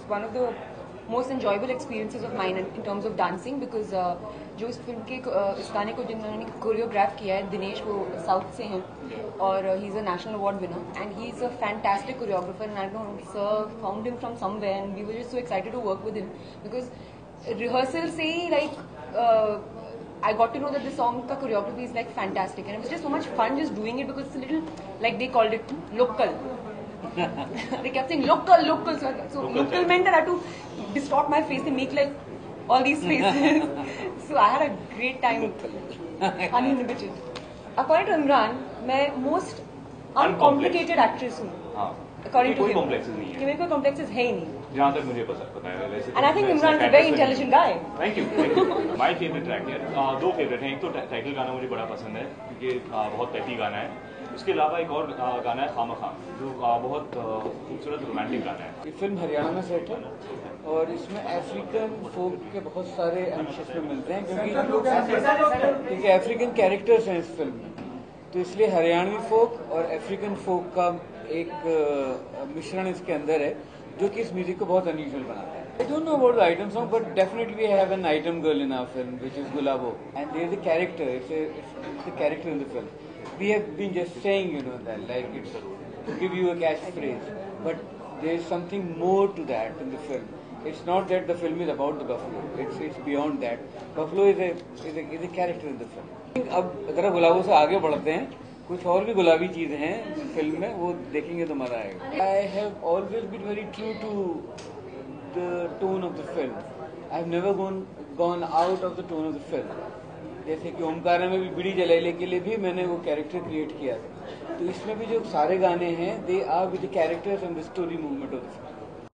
one of the most enjoyable experiences of mine in terms of dancing because जो इस film के इस गाने को जिन्होंने कोरियोग्राफ किया है दिनेश, वो साउथ से हैं और he is a national award winner and he is a fantastic choreographer and I know sir found him from somewhere and we were just so excited to work with him because rehearsal से ही like I got to know that the song ka choreography is like fantastic and it was just so much fun just doing it because it's a little like they called it local. They kept saying local. So local meant that I had to distort my face and make like all these faces. So I had a great time, uninhibited. According to Imran, मैं most uncomplicated actress हूँ. According to him, कि मेरे को complexes है ही नहीं. जहाँ तक मुझे पता है वैसे. And I think Imran is a very intelligent guy. Thank you. My favorite track है. दो फेवरेट हैं. एक तो टाइटल गाना मुझे बड़ा पसंद है क्योंकि बहुत पैटी गाना है. उसके अलावा एक और गाना है खामखा जो बहुत खूबसूरत रोमांटिक गाना है. ये फिल्म हरियाणा में सेट है और इसमें अफ्रीकन फोक के बहुत सारे अंश इसमें मिलते हैं क्योंकि अफ्रीकन कैरेक्टर्स हैं इस फिल्म में, तो इसलिए हरियाणवी फोक और अफ्रीकन फोक का एक मिश्रण इसके अंदर है जो कि इस म्यूजिक को बहुत अनयूजुअल बनाता है. I don't know about the item song but definitely we have an item girl in our film which is Gulabo and there is a character, it's the character in the film. We have been just saying you know that like it's to give you a catch phrase but there is something more to that in the film. It's not that the film is about the buffalo. It's beyond that. Buffalo is a character in the film. अब जरा गुलाबों से आगे बढ़ते हैं. कुछ और भी गुलाबी चीजें हैं फिल्म में, वो देखेंगे तो मजा आएगा. I have always been very true to the tone of the film. I have never gone out of the tone of the film. जैसे कि ओमकारा में भी बीड़ी जलाइले के लिए भी मैंने वो कैरेक्टर क्रिएट किया था, तो इसमें भी जो सारे गाने हैं they are with the characters and the story movement of the film.